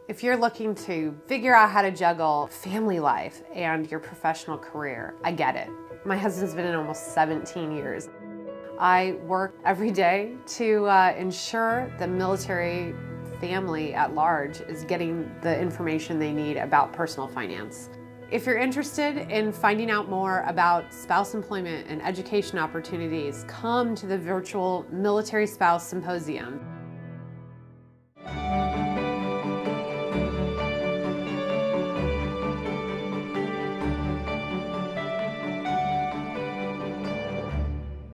If you're looking to figure out how to juggle family life and your professional career, I get it. My husband's been in almost 17 years. I work every day to ensure the military family at large is getting the information they need about personal finance. If you're interested in finding out more about spouse employment and education opportunities, come to the virtual Military Spouse Symposium.